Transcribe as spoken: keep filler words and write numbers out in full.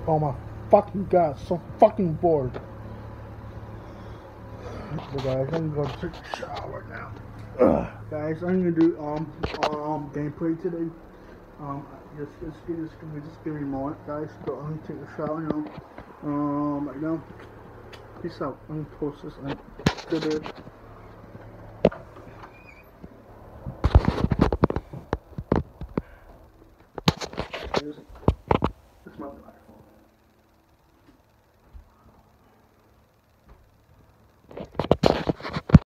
Oh my fucking god, so fucking bored. So guys, I'm gonna take a shower now. Ugh. Guys, I'm gonna do um um gameplay today. Um, just just give just give me just give me a moment, guys. So I'm gonna take a shower now. Um, right now. Peace out. I'm gonna post this link to the.